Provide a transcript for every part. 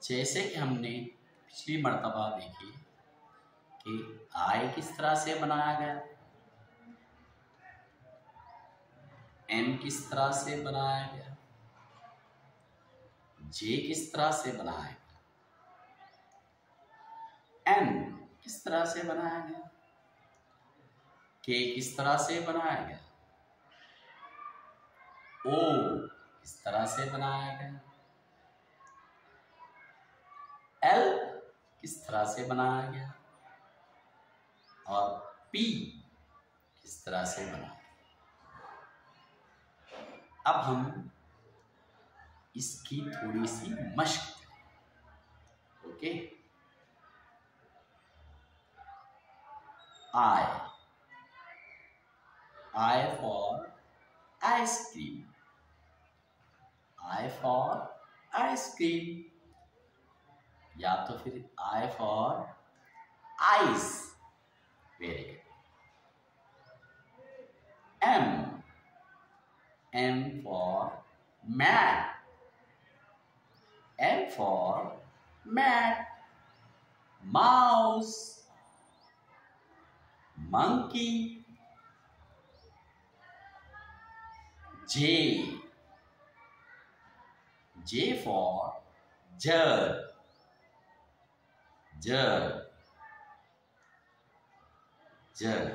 जैसे कि हमने पिछली मर्तबा देखी कि आई किस तरह से बनाया गया, एम किस तरह से बनाया गया, जे किस तरह से बनाया गया, एन किस तरह से बनाया गया, के किस तरह से बनाया गया, ओ किस तरह से बनाया गया, एल किस तरह से बनाया गया और पी किस तरह से बनाया गया। अब हम इसकी थोड़ी सी मशक करें। Okay, I for ice cream, I for ice cream, या तो फिर I for ice, very good. M for mat, M for mat, mouse, monkey, J for jug, jug, jug.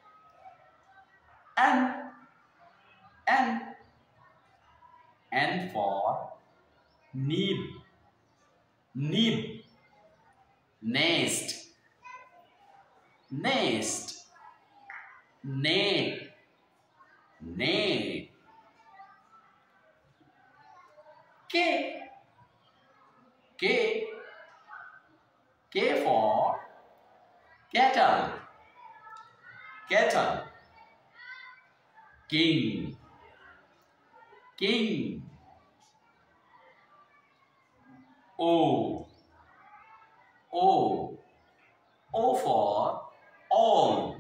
N for nib, nib, nest, nest, net, net. K for kettle, kettle, king, king. O for all,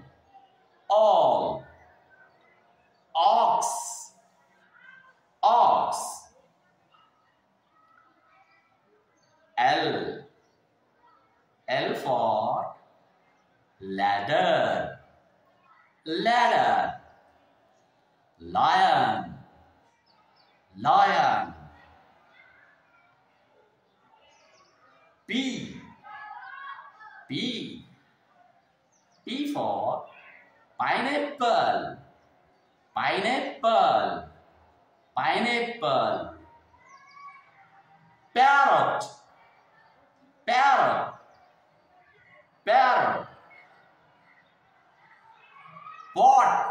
ox, ox. L for ladder, ladder, lion, lion. P for pineapple, pineapple, pineapple. Parrot, parrot, parrot. Pot,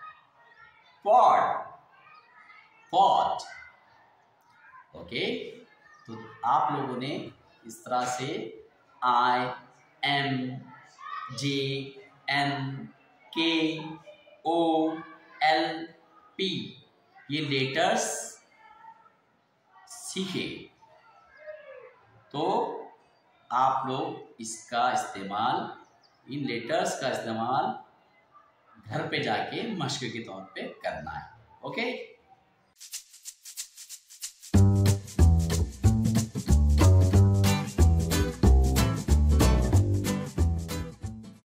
pot, pot. Okay, तो आप लोगों ने इस तरह से I, M, J, N, K, O, L, P ये letters सीखे। तो आप लोग इसका इस्तेमाल, इन लेटर्स का इस्तेमाल घर पे जाके मशक के तौर पे करना है। ओके।